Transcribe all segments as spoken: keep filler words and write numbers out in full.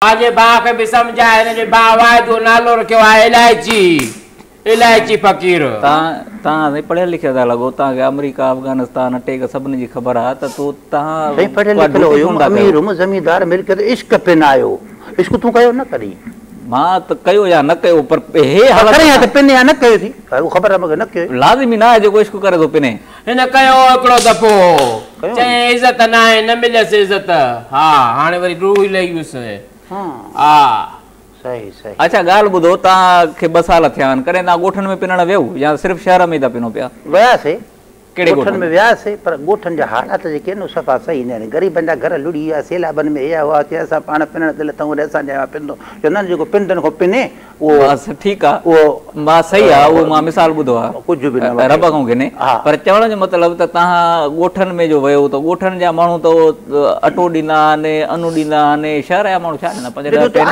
माजे भाउ खे बि सम्झाए हिन जे भाउ वाइदो नालो रखियो आहे इलायची इलायची फ़क़ीर। तव्हां तव्हां पढ़ियल लिखियल था लॻो, तव्हांखे अमेरिका अफ़गानिस्तान अटेक सभिनी जी ख़बर आहे त तूं तव्हां पढ़ियल लिखियल हुयुमि, अमीर हुयुमि, ज़मींदार मिल्कियत इश्क पिन आयो। इश्क तूं कयो न करी? मां त कयो या न कयो, पर हे हालत पिन या न कयो थी ख़बर आहे मूंखे न कयो। लाज़िमी न आहे जेको इश्क करे थो पिने। हिन कयो हिकिड़ो दफ़ो, चई इज़त न आहे, न मिलियसि इज़त। हा हाणे वरी रूह ई लही वियुसि। हा सही सही। अच्छा ॻाल्हि ॿुधो, तव्हांखे ॿ साल थिया आहिनि, कॾहिं तव्हां ॻोठनि में पिनण वियो या सिर्फ़ु शहर में था पिनो पिया? वियासीं, कहिड़े ॻोठनि में वियासीं, पर ॻोठनि जा हालात जेके आहिनि सफ़ा सही न आहिनि। ग़रीबनि जा घर लुड़ी विया, सैलाबनि में इहा हुआ की असां पाण पिनण दिलि अथऊं वरी असां चयो पिनो, चवंदा आहिनि जेको पिननि खां पिने उहो बसि ठीकु आहे, उहो मां सही आहे, उहो मां मिसाल ॿुधो आहे, कुझु बि न रब खां गिने। पर चवण जो मतिलबु त तव्हां ॻोठनि में जो वियो त ॻोठनि जा माण्हू त अटो ॾींदा आहिनि, अनु ॾींदा आहिनि, शहर जा माण्हू छा ॾींदा? पंज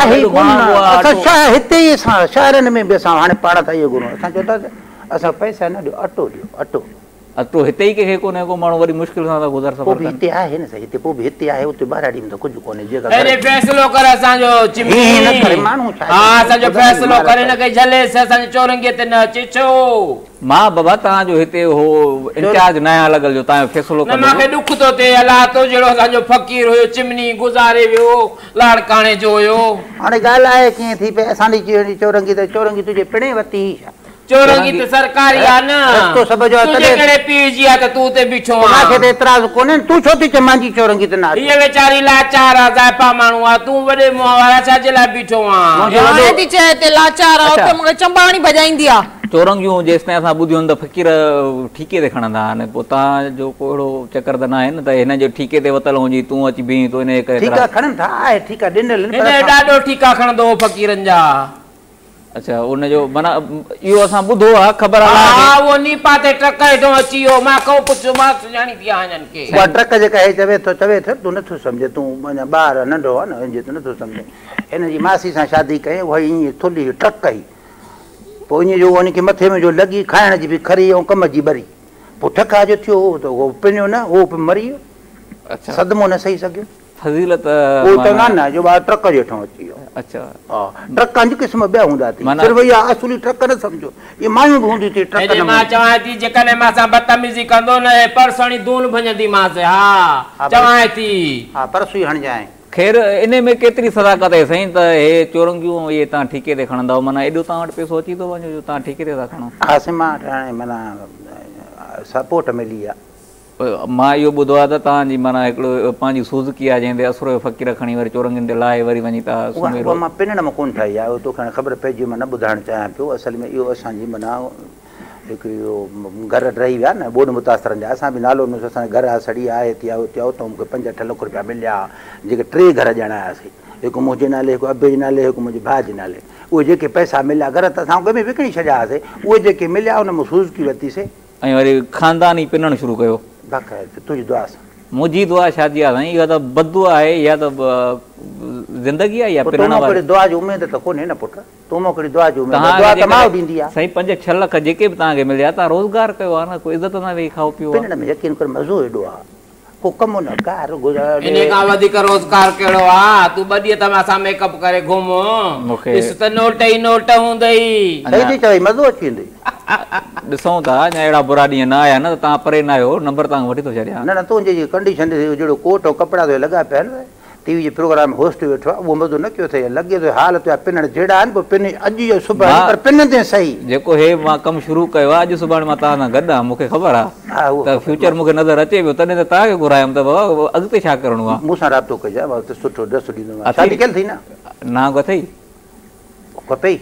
हिते ई असां शहरनि में बि असां हाणे पाण था इहो घुरूं, असां चओ था असां पैसा न ॾियो, अटो ॾियो, अटो अटो हिते ई कंहिंखे कोन्हे, को माण्हू वरी मुश्किल सां था गुज़र सफ़र कनि। हिते आहे न, हिते पोइ बि हिते आहे, उते ॿाहिरि ॾींदो कुझु कोन्हे। जेका फ़ैसिलो कर असांजो माण्हू हा असांजो फ़ैसिलो करे न कई झलेसि असांजे चौरंगीअ ते न अचे छो। मां बाबा तव्हांजो हिते हो इंचार्ज नया लॻल जो तव्हांजो फ़ैसिलो न मूंखे ॾुख थो थिए, अलाह तो जहिड़ो असांजो फ़क़ीर हुयो, चिमनी गुज़ारे वियो, लाड़काणे जो हुयो। हाणे ॻाल्हि आहे कीअं थी पई असांजी चौरंगी त चौरंगी तुंहिंजे पिणे वरिती छा? चौरंगी त सरकारी आहे न, रस्तो सभ जो तुंहिंजे कहिड़े पीर जी आहे त तूं उते बीठो आहे? मूंखे त एतिराज़ कोन्हे, तूं छो थी चए मुंहिंजी चौरंगी त न? हीअ वीचारी लाचार आहे, ज़ाइफ़ा माण्हू आहे, तूं वॾे मुंहं वारा छाजे लाइ बीठो आहे? हाणे थी चए हिते लाचार आहे, उते मूंखे चंबाणी भॼाईंदी आहे। चौरंगियूं जेसिताईं असां ॿुधियूं आहिनि त फ़क़ीर ठीके ते खणंदा आहिनि, पोइ तव्हांजो को अहिड़ो चकर त न आहे न त हिन जो ठीके ते वतल हुजे तूं अची बीह तो हिन करे? ठीका खणनि था, आहे ठीका ॾिनल ॾाढो ठीका खणंदो हो फ़क़ीरनि जा। अच्छा उनजो माना इहो असां ॿुधो आहे, ख़बर आहे। हा उहो नीपा ते ट्रक हेठो अची वियो, मां को पुछो मां सुञाणी थी आहे हिननि खे। उहा ट्रक जेका हे चवे थो चवे थो तूं नथो सम्झे, तूं अञा ॿार नंढो आहे न, हिन तूं नथो सम्झे। हिन जी मासी सां शादी कई, उहा ईअं थुली ट्रक कई, पोइ ईअं जो उनखे मथे में जो लॻी खाइण जी बि खरी ऐं कम जी बरी, पोइ ठका जो थियो त उहो पिनियो न, उहो बि मरी वियो। अच्छा सदमो न सही सघियो। फज़ीलत उहो त न जो ॿार ट्रक जे हेठां अची वियो। अच्छा हा ट्रकनि जी क़िस्म ॿिया हूंदा थी, सिर्फ़ु इहा असुली ट्रक न सम्झो, इहे मायूं बि हूंदियूं थी ट्रक। मां चवां थी जेकॾहिं मां सां बदतमीज़ी कंदो न परसणी धूल भञंदीमांसि। हा चवां थी हा परसू ई हणजांइ। ख़ैर इन में केतिरी सदाकत आहे साईं त हे चौरंगियूं इहे तव्हां ठीके ते खणंदा माना एॾो तव्हां वटि पैसो अची थो वञे जो तव्हां ठीके ते था खणो? हा साईं मां हाणे माना सपोर्ट मिली आहे। मां इहो ॿुधो आहे त तव्हांजी माना हिकिड़ो पंहिंजी सुज़ुकी आहे जंहिं ते असुर फ़क़ीर खणी वरी चौरंगियुनि ते लाहे वरी वञी था सुम्ही। मां पिनण में कोन ठाही आहे, तोखे हाणे ख़बर पइजी मां न ॿुधाइणु चाहियां पियो। असल में इहो असांजी माना हिकु इहो घर रही विया न ॿोॾ मुतासिरनि जा, असां बि नालो न असांजे घर आहे सड़ी आहे हिते आहे हुते आहे, उतां मूंखे पंज अठ लख रुपया मिलिया, जेके टे घर ॼणा हुआसीं, हिकु मुंहिंजे नाले, हिकु अबे जे नाले, हिकु मुंहिंजे भाउ जे नाले। उहे जेके पैसा मिलिया घर त असां में विकिणी छॾियासीं, उहे जेके मिलिया उन में सुज़ुकी वरितीसीं ऐं वरी ख़ानदानी पिनणु शुरू कयो। तुंहिंजी दुआ सां मुंहिंजी दुआ शादी आहे साईं, इहा त बददुआ आहे या त ज़िंदगी आहे या पिनण वारी दुआ जी उमेद त कोन्हे न पुटु, तूं मोकिली दुआ जी उमेद, दुआ त मां ॾींदी आहे। साईं पंज छह लख जेके बि तव्हांखे मिलिया तव्हां रोज़गार कयो आहे न, कोई इज़त न वेही खाओ पियो। पिनण में यकीन कर मज़ो एॾो आहे, को कमु न कार गुज़ारे। इन खां वधीक रोज़गार कहिड़ो आहे? तूं ॿ ॾींहं त असां मेकअप करे घुमो, मूंखे त नोट ई नोट हूंदई। सही थी चवई, मज़ो अची वेंदई। ॾिसूं था अञा अहिड़ा बुरा ॾींहं न आया न त तव्हां परे न आहियो, नंबर तव्हां वठी थो छॾियां। न न तुंहिंजी कंडीशन जहिड़ो कोट ऐं कपिड़ा तो लॻा पिया आहिनि, टीवी जे प्रोग्राम होस्ट वेठो आहे, उहो मज़ो न कयो अथई, लॻे थो हाल तुंहिंजा पिनण जहिड़ा आहिनि, पोइ पिन अॼु जो सुभाणे पर पिन ते सही। जेको हे मां कमु शुरू कयो आहे अॼु सुभाणे मां तव्हां सां गॾु आहियां, मूंखे ख़बर आहे त फ्यूचर मूंखे नज़र अचे पियो, तॾहिं त तव्हांखे घुरायमि त बाबा अॻिते छा करिणो आहे। मूंसां राब्तो कजांइ, सुठो ड्रेस ॾींदोमांइ। शादी कयल अथई न? नांग अथई खपेई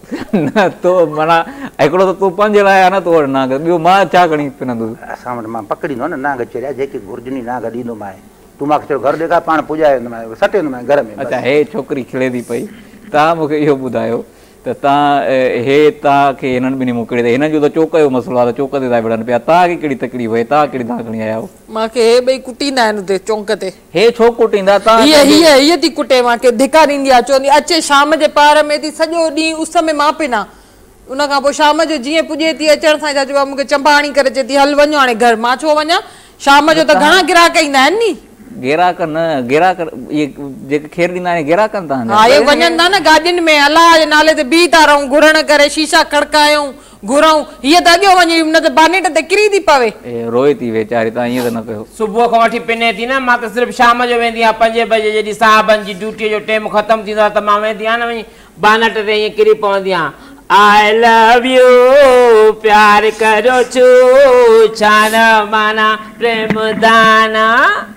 न तो माना हिकिड़ो त तूं पंज लाइ आहे न तो वटि नांग, ॿियो मां छा खणी पिनंदुसि? असां वटि मां पकड़ींदो न नांग चढ़िया, जेकी घुर्जनी नांग ॾींदोमांइ, तूं मूंखे चयो घर ॾेखार, पाण पुॼाए वेंदोमांइ, सटे वेंदोमांइ घर में। अच्छा हे छोकिरी खिले थी पई, तव्हां मूंखे इहो ॿुधायो त तव्हां हे तव्हांखे हिननि ॿिन्ही मोकिले त हिननि जो त चौक जो मसइलो आहे त चौक ते था विढ़नि पिया, तव्हांखे कहिड़ी तकलीफ़ आहे, तव्हां कहिड़ी तव्हां खणी आया आहियो? मूंखे हे ॿई कुटींदा आहिनि हुते चौंक ते। हे छो कुटींदा? तव्हां हीअ हीअ हीअ थी कुटे, मूंखे धिका ॾींदी आहे, चवंदी अचे शाम जे पार में थी सॼो ॾींहुं उस में मां पिना, उन खां पोइ शाम जो जीअं पुॼे थी अचण सां छा चइबो आहे मूंखे चंबाणी करे चए थी हल वञो हाणे घर, मां छो वञा, शाम जो त घणा ग्राहक ईंदा आहिनि नी। गिराक न गिराक ये जेके खेर ॾींदा आहिनि गिराक तव्हां हा ये वञनि था न गाॾियुनि में अलाह जे नाले ते बीह था रहूं घुरण करे शीशा खड़कायूं घुरऊं हीअ त अॻियो वञी न त बानेट ते किरी थी पवे ए रोए थी वेचारी तव्हां ईअं त न कयो सुबुह खां वठी पिने थी न मां त सिर्फ़ु शाम जो वेंदी आहियां पंजे बजे जॾहिं साहबनि जी ड्यूटीअ जो टाइम ख़तमु थींदो आहे त मां वेंदी आहियां न वञी बानेट ते ईअं किरी पवंदी आहियां आई लव यू प्यार करो छो छा न माना प्रेम दाना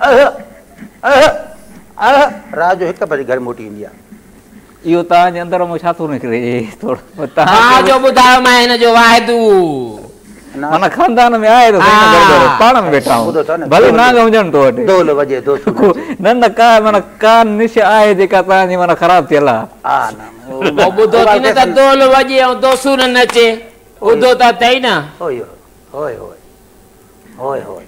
रात जो हिकु बजे घर मोटी ईंदी आहे इहो तव्हांजे अंदर मां छा थो निकिरे थोरो हा जो ॿुधायो मां हिन जो वाइदो माना खानदान में आहे त पाण में वेठा आहियूं भले नांग हुजनि तो वटि दोल वजे दोस्त न न का माना का निश आहे जेका तव्हांजी माना ख़राबु थियल आहे हा न ॿुधो थी न त दोल वॼे ऐं दोसूर न अचे ॿुधो त अथई न होय होय होय होय होय